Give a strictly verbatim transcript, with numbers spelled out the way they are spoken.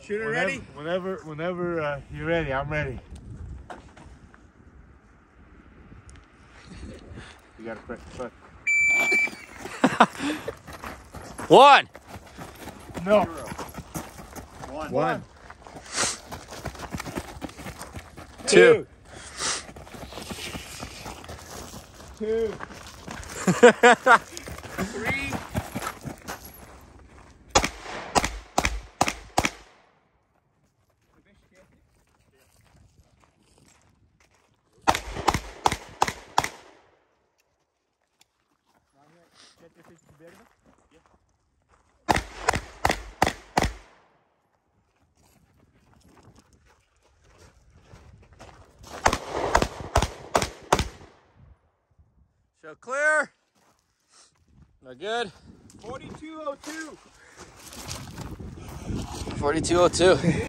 Shooter whenever, ready? Whenever, whenever uh, you're ready, I'm ready. You gotta press the button. One. No. One. One. Two. Two. Three. Show clear. No good. forty-two oh two. forty-two oh two.